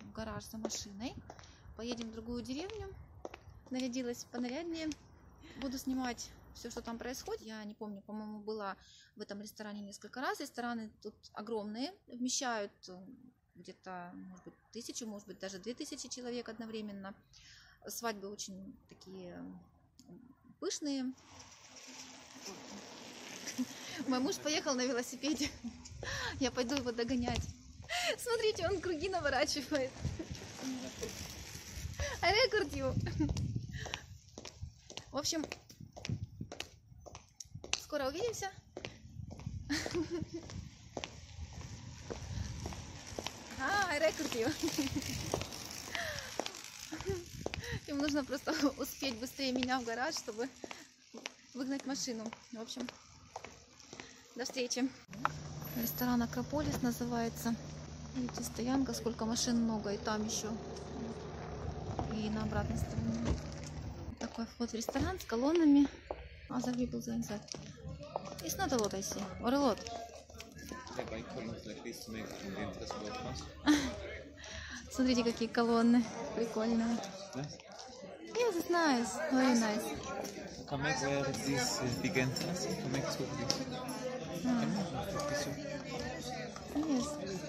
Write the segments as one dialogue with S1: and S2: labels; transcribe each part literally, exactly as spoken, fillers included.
S1: в гараж за машиной. Поедем в другую деревню. Нарядилась понаряднее. Буду снимать все, что там происходит. Я не помню, по-моему, была в этом ресторане несколько раз. Рестораны тут огромные, вмещают где-то, может быть, тысячу, может быть, даже две тысячи человек одновременно. Свадьбы очень такие пышные. Мой муж поехал на велосипеде. Я пойду его догонять. Смотрите, он круги наворачивает. I record you. В общем, скоро увидимся. А, I record you. Им нужно просто успеть быстрее меня в гараж, чтобы выгнать машину. В общем, до встречи. Ресторан Акрополис называется. Видите, стоянка, сколько машин много, и там еще, и на обратной стороне. Такой вход в ресторан с колоннами. Other people inside. It's not a lot, I see. Or a lot. Смотрите, какие колонны прикольные. Yes, it's nice. Very nice.
S2: Come back where this big entrance. Come back to this.
S1: Yes.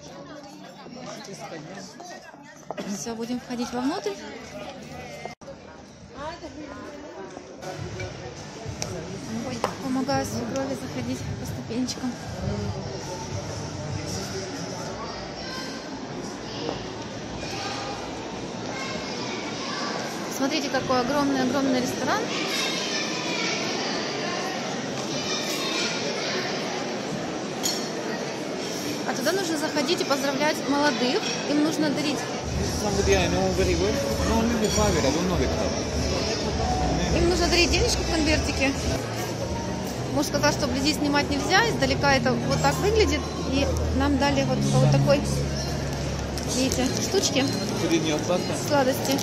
S1: Все, будем входить вовнутрь. Ой, помогаю свекрови заходить по ступенечкам. Смотрите, какой огромный-огромный ресторан. А туда нужно заходить и поздравлять молодых. Им нужно дарить. Им нужно дарить денежку в конвертике. Муж сказал, что вблизи снимать нельзя. Издалека это вот так выглядит. И нам дали вот, вот такой, видите, штучки. Сладости.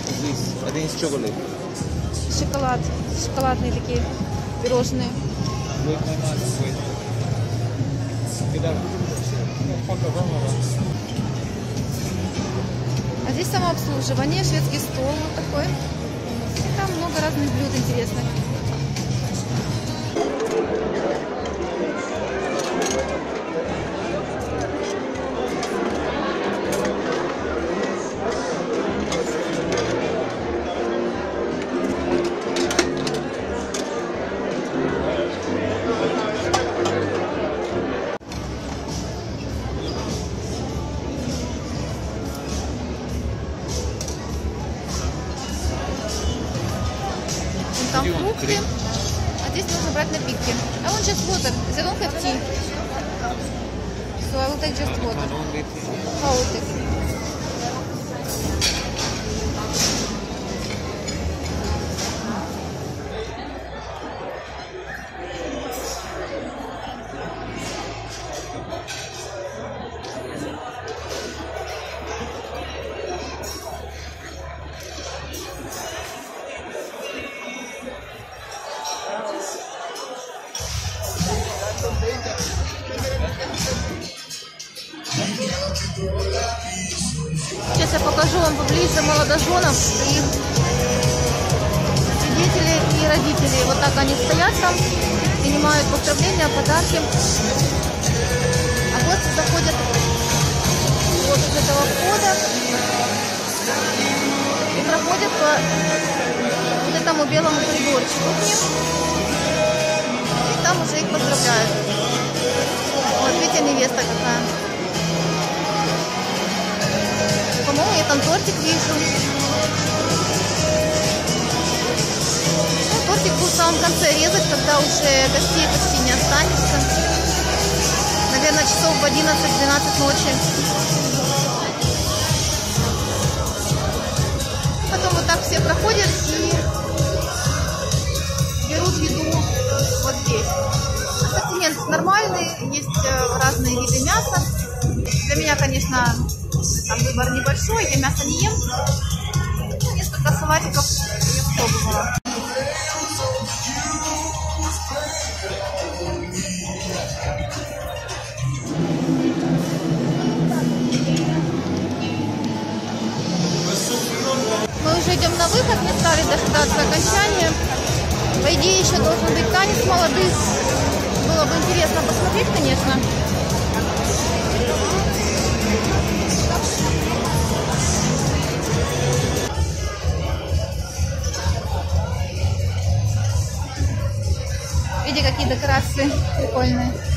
S1: Шоколад. Шоколадные такие пирожные. А здесь самообслуживание, шведский стол вот такой. И там много разных блюд интересных. Там фрукты, а здесь нужно брать напитки. I want just water. They don't have tea. So I will take just water. How will take? Сейчас я покажу вам поближе молодоженов, их свидетелей и родителей. Вот так они стоят там, принимают поздравления, подарки. А гости заходят вот из этого входа и проходят по вот этому белому коридорчику к ним. И там уже их поздравляют. Вот видите, невеста какая. По-моему, я там тортик вижу. Ну, тортик буду в самом конце резать, когда уже гостей почти не останется. Наверное, часов в одиннадцать-двенадцать ночи. Потом вот так все проходят и берут еду вот здесь. Ассортимент нормальный, есть разные виды мяса. Для меня, конечно, там выбор небольшой, я мясо не ем. Ну, несколько салатиков я пробовала. отметали дожидаться окончания. По идее, еще должен быть танец молодых. Было бы интересно посмотреть, конечно. Видите, какие декорации прикольные.